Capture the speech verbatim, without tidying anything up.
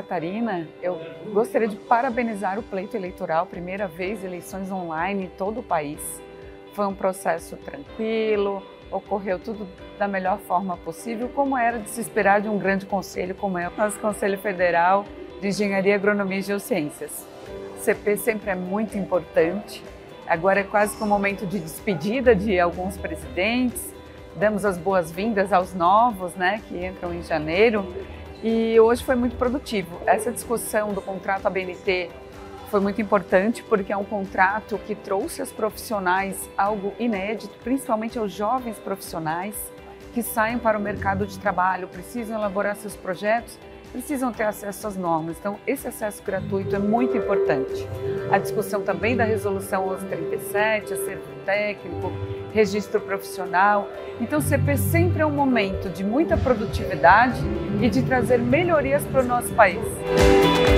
Catarina, eu gostaria de parabenizar o pleito eleitoral, primeira vez eleições online em todo o país. Foi um processo tranquilo, ocorreu tudo da melhor forma possível, como era de se esperar de um grande conselho como é o nosso Conselho Federal de Engenharia, Agronomia e Geociências. O C P sempre é muito importante, agora é quase que um momento de despedida de alguns presidentes, damos as boas-vindas aos novos, né, que entram em janeiro, e hoje foi muito produtivo. Essa discussão do contrato A B N T foi muito importante porque é um contrato que trouxe aos profissionais algo inédito, principalmente aos jovens profissionais que saem para o mercado de trabalho, precisam elaborar seus projetos, precisam ter acesso às normas. Então, esse acesso gratuito é muito importante. A discussão também da resolução onze trinta e sete, acervo técnico, registro profissional. Então, o C P sempre é um momento de muita produtividade e de trazer melhorias para o nosso país.